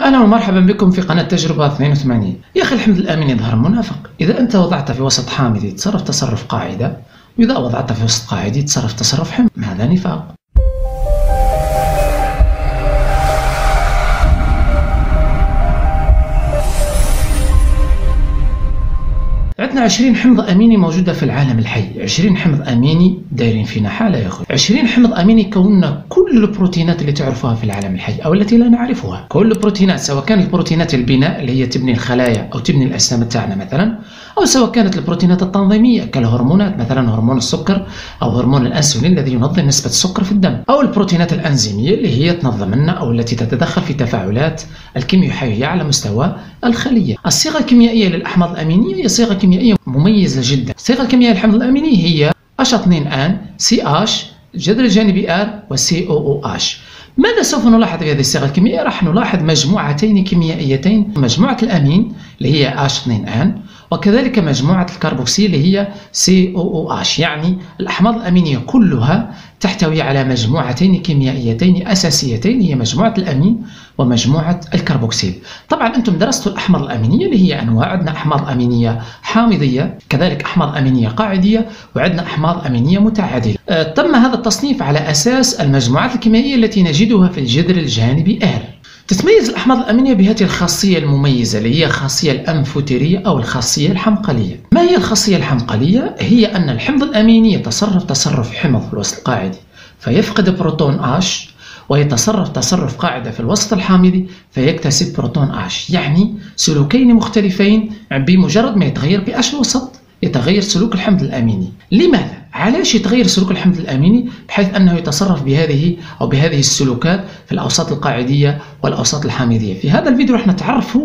أهلا ومرحبا بكم في قناة تجربة 82. يا أخي الحمض الأميني يظهر منافق. إذا أنت وضعته في وسط حامضي تصرف تصرف قاعدة، وإذا وضعته في وسط قاعدي تصرف تصرف حمض. هذا نفاق. عندنا 20 حمض أميني موجودة في العالم الحي. 20 حمض أميني دايرين فينا حالة يا أخوي. 20 حمض أميني يكوننا كل البروتينات اللي تعرفوها في العالم الحي أو التي لا نعرفها. كل البروتينات، سواء كانت بروتينات البناء اللي هي تبني الخلايا أو تبني الأجسام تاعنا مثلا، أو سواء كانت البروتينات التنظيمية كالهرمونات، مثلا هرمون السكر أو هرمون الأنسولين الذي ينظم نسبة السكر في الدم، أو البروتينات الأنزيمية اللي هي تنظم لنا أو التي تتدخل في تفاعلات الكيميائية على مستوى الخلية. الصيغة الكيميائية للأحماض الأمينية هي صيغة كيميائية مميزة جدا. الصيغة الكيميائية للحمض الأميني هي H2N CH الجذر الجانبي R و COOH. ماذا سوف نلاحظ في هذه الصيغة الكيميائية؟ راح نلاحظ مجموعتين كيميائيتين، مجموعة الأمين اللي هي H2N وكذلك مجموعة الكربوكسيل اللي هي COOH. يعني الأحماض الأمينية كلها تحتوي على مجموعتين كيميائيتين أساسيتين، هي مجموعة الأمين ومجموعة الكربوكسيل. طبعا أنتم درستوا الأحماض الأمينية اللي هي أنواع. عندنا أحماض أمينية حامضية، كذلك أحماض أمينية قاعدية، وعندنا أحماض أمينية متعادلة. تم هذا التصنيف على أساس المجموعات الكيميائية التي نجدها في الجذر الجانبي R. تتميز الأحماض الأمينية بهذه الخاصية المميزة اللي هي الخاصية الأنفوتيرية أو الخاصية الحمقلية. ما هي الخاصية الحمقلية؟ هي أن الحمض الأميني يتصرف تصرف حمض في الوسط القاعدي فيفقد بروتون H، ويتصرف تصرف قاعدة في الوسط الحامضي فيكتسب بروتون H. يعني سلوكين مختلفين بمجرد ما يتغير pH الوسط يتغير سلوك الحمض الأميني. لماذا؟ علاش يتغير سلوك الحمض الأميني بحيث أنه يتصرف بهذه السلوكات في الأوساط القاعدية والأوساط الحامضية؟ في هذا الفيديو راح نتعرف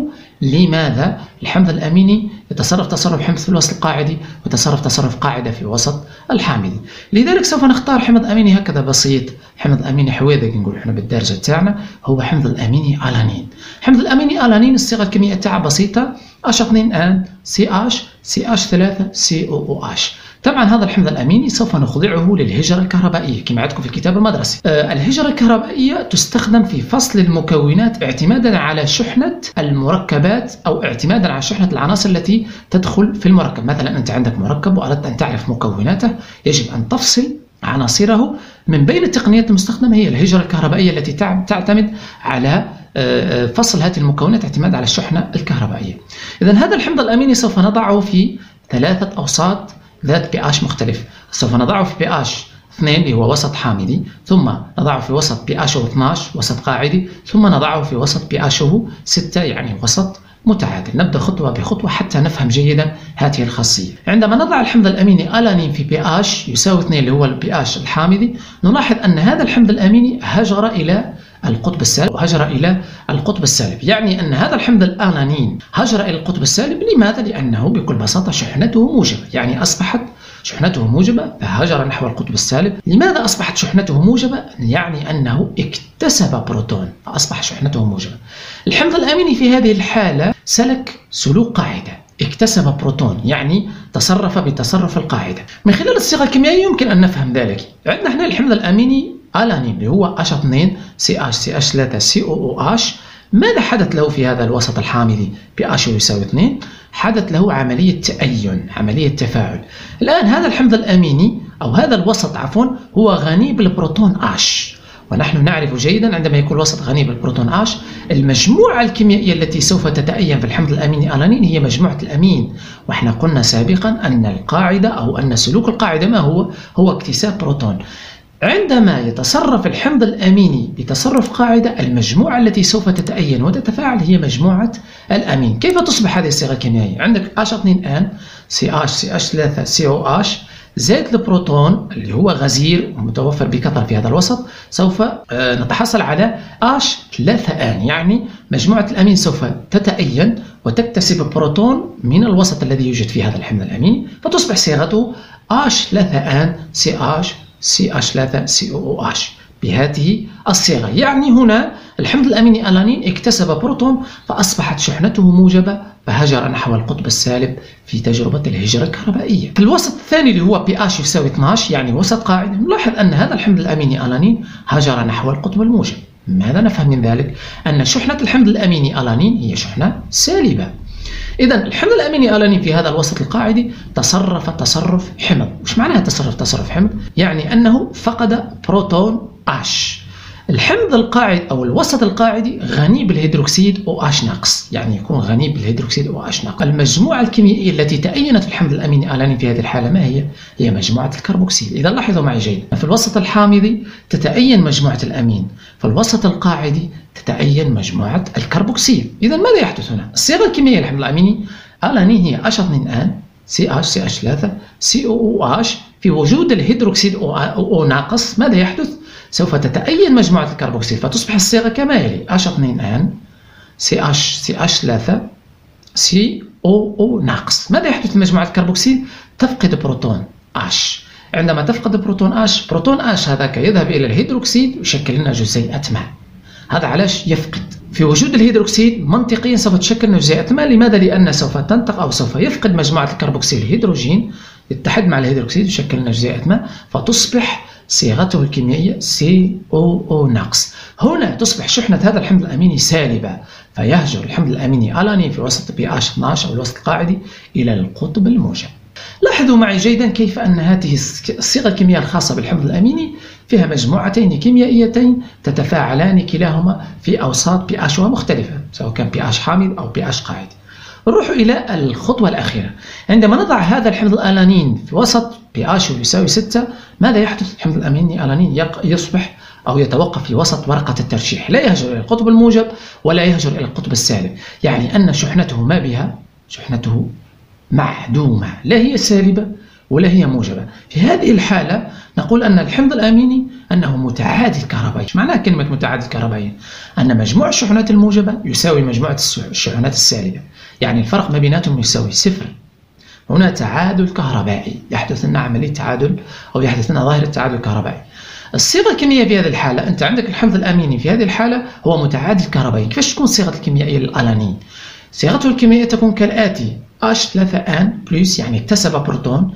لماذا الحمض الأميني يتصرف تصرف حمض في الوسط القاعدي ويتصرف تصرف قاعدة في الوسط الحامضي. لذلك سوف نختار حمض أميني هكذا بسيط، حمض أميني حويذق نقول احنا بالدارجة تاعنا، هو حمض الأميني ألانين. حمض الأميني ألانين الصيغة الكيميائية تاعها بسيطة H2N CH CH3COOH. طبعا هذا الحمض الأميني سوف نخضعه للهجرة الكهربائية كما عندكم في الكتاب المدرسي. الهجرة الكهربائية تستخدم في فصل المكونات اعتمادا على شحنة المركبات أو اعتمادا على شحنة العناصر التي تدخل في المركب. مثلا أنت عندك مركب وأردت أن تعرف مكوناته، يجب أن تفصل عناصره. من بين التقنيات المستخدمة هي الهجرة الكهربائية التي تعتمد على فصل هذه المكونات اعتماد على الشحنة الكهربائية. إذن هذا الحمض الأميني سوف نضعه في 3 أوساط ذات pH مختلف. سوف نضعه في pH 2 اللي هو وسط حامضي، ثم نضعه في وسط pH 12 وسط قاعدي، ثم نضعه في وسط pH 6 يعني وسط متعادل. نبدأ خطوة بخطوة حتى نفهم جيدا هذه الخاصية. عندما نضع الحمض الأميني ألانين في pH يساوي 2 اللي هو pH الحامضي، نلاحظ أن هذا الحمض الأميني هجر إلى القطب السالب وهجر إلى القطب السالب. يعني أن هذا الحمض الألانين هجر إلى القطب السالب. لماذا؟ لأنه بكل بساطة شحنته موجبة، يعني أصبحت شحنته موجبة فهجر نحو القطب السالب. لماذا أصبحت شحنته موجبة؟ يعني أنه اكتسب بروتون فأصبح شحنته موجبة. الحمض الأميني في هذه الحالة سلك سلوك قاعدة، اكتسب بروتون يعني تصرف بتصرف القاعدة. من خلال الصيغة الكيميائية يمكن أن نفهم ذلك. عندنا هنا الحمض الأميني ألانين اللي هو H2 CH CH3 COOH. ماذا حدث له في هذا الوسط الحامضي pH يساوي 2؟ حدث له عملية تأين، عملية تفاعل. الآن هذا الحمض الأميني أو هذا الوسط عفوا هو غني بالبروتون H، ونحن نعرف جيدا عندما يكون الوسط غني بالبروتون H المجموعة الكيميائية التي سوف تتأين في الحمض الأميني ألانين هي مجموعة الأمين. وإحنا قلنا سابقا أن القاعدة أو أن سلوك القاعدة ما هو اكتساب بروتون. عندما يتصرف الحمض الأميني بتصرف قاعدة المجموعة التي سوف تتأين وتتفاعل هي مجموعة الأمين. كيف تصبح هذه الصيغة الكيميائية؟ عندك H2N CH CH3 COH زائد البروتون اللي هو غزير ومتوفر بكثرة في هذا الوسط، سوف نتحصل على H3N. يعني مجموعة الأمين سوف تتأين وتكتسب بروتون من الوسط الذي يوجد فيه هذا الحمض الأميني، فتصبح صيغته H3N CH CH3COOH بهذه الصيغة. يعني هنا الحمض الأميني ألانين اكتسب بروتون فأصبحت شحنته موجبة فهجر نحو القطب السالب في تجربة الهجرة الكهربائية. في الوسط الثاني اللي هو pH يساوي 12 يعني وسط قاعدي، نلاحظ أن هذا الحمض الأميني ألانين هجر نحو القطب الموجب. ماذا نفهم من ذلك؟ أن شحنة الحمض الأميني ألانين هي شحنة سالبة. إذا الحمض الأميني ألانين في هذا الوسط القاعدي تصرف تصرف حمض. وش معناها تصرف حمض؟ يعني أنه فقد بروتون H. الحمض القاعد أو الوسط القاعدي غني بالهيدروكسيد OH ناقص، يعني يكون غني بالهيدروكسيد OH ناقص. المجموعة الكيميائية التي تأينت في الحمض الأميني ألانين في هذه الحالة ما هي؟ هي مجموعة الكربوكسيل. إذا لاحظوا معي جيدا، في الوسط الحامضي تتأين مجموعة الأمين، في الوسط القاعدي تتأين مجموعة الكربوكسيل. إذا ماذا يحدث هنا؟ الصيغة الكيميائية للحمض الأميني ألانين هي H2N CH3 COOH. في وجود الهيدروكسيد O ناقص ماذا يحدث؟ سوف تتأين مجموعة الكربوكسيل فتصبح الصيغة كما يلي H2N CH3 COO ناقص. ماذا يحدث لمجموعة الكربوكسيل؟ تفقد بروتون H. عندما تفقد بروتون H، بروتون H هذاك يذهب إلى الهيدروكسيد ويشكل لنا جزيئة ماء. هذا علاش يفقد؟ في وجود الهيدروكسيد منطقيا سوف تشكل جزيئة ماء. لماذا؟ لأن سوف تنطق أو سوف يفقد مجموعة الكربوكسيل الهيدروجين، يتحد مع الهيدروكسيد ويشكل لنا جزيئة ماء، فتصبح صيغته الكيميائية COO ناقص. هنا تصبح شحنة هذا الحمض الأميني سالبة، فيهجر الحمض الأميني ألانين في وسط pH 12 أو الوسط القاعدي إلى القطب الموجب. لاحظوا معي جيدا كيف أن هذه الصيغة الكيميائية الخاصة بالحمض الأميني فيها مجموعتين كيميائيتين تتفاعلان كلاهما في أوساط pH مختلفة، سواء كان pH حامض أو pH قاعدي. نروح إلى الخطوة الأخيرة. عندما نضع هذا الحمض الألانين في وسط pH يساوي 6، ماذا يحدث؟ الحمض الأميني ألانين يصبح أو يتوقف في وسط ورقة الترشيح، لا يهجر إلى القطب الموجب ولا يهجر إلى القطب السالب، يعني أن شحنته ما بها؟ شحنته معدومة، لا هي سالبة ولا هي موجبة. في هذه الحالة نقول أن الحمض الأميني أنه متعادل كهربائي. معناها كلمة متعادل كهربائي؟ أن مجموع الشحنات الموجبة يساوي مجموعة الشحنات السالبة، يعني الفرق ما بيناتهم يساوي 0. هنا تعادل كهربائي، يحدث لنا عملية تعادل أو يحدث لنا ظاهرة تعادل كهربائي. الصيغة الكيميائية في هذه الحالة، أنت عندك الحمض الأميني في هذه الحالة هو متعادل كهربائي. كيفاش تكون الصيغة الكيميائية للألانين؟ صيغته الكيميائية تكون كالآتي: H3N بلس يعني اكتسب بروتون،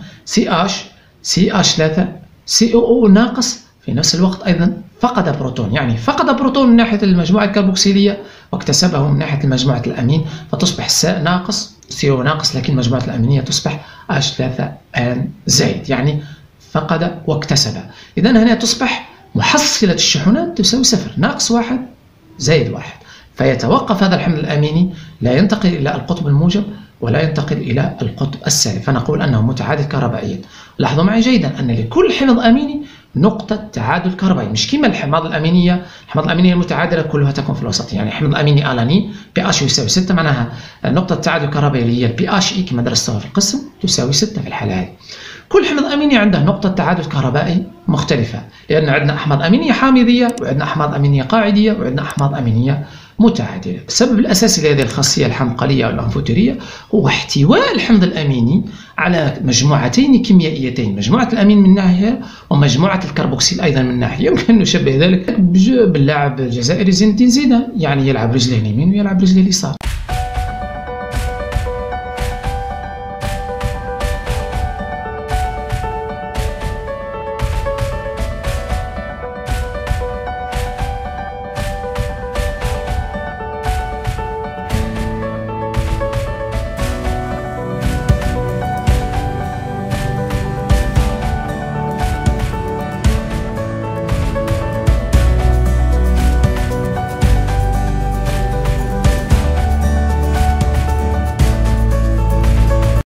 CH3 COO ناقص، في نفس الوقت أيضا فقد بروتون، يعني فقد بروتون من ناحية المجموعة الكربوكسيلية واكتسبه من ناحية مجموعة الأمين، فتصبح ناقص CO ناقص، لكن مجموعة الأمينية تصبح H3N زائد، يعني فقد واكتسب. إذا هنا تصبح محصلة الشحنات تساوي 0، ناقص 1 زائد 1، فيتوقف هذا الحمض الأميني، لا ينتقل إلى القطب الموجب ولا ينتقل إلى القطب السالب، فنقول أنه متعادل كهربائيا. لاحظوا معي جيدا أن لكل حمض أميني نقطة تعادل كهربائي، مش كما الحمض الأمينية. الحمض الأمينية المتعادلة كلها تكون في الوسط، يعني الحمض الأميني ألانين pH يساوي 6، معناها نقطة تعادل كهربائي اللي هي pHe كما درستها في القسم تساوي 6 في الحالة هذه. كل حمض أميني عنده نقطة تعادل كهربائي مختلفة، لأن عندنا أحماض أمينية حامضية وعندنا أحماض أمينية قاعدية وعندنا أحماض أمينية متعادلة. السبب الأساسي لهذه الخاصية الحمقلية أو الأنفوتيرية هو احتواء الحمض الأميني على مجموعتين كيميائيتين، مجموعة الأمين من ناحية ومجموعة الكربوكسيل أيضا من ناحية. يمكن أن نشبه ذلك باللاعب الجزائري زين الدين زيدان، يعني يلعب رجله اليمين ويلعب رجله اليسار.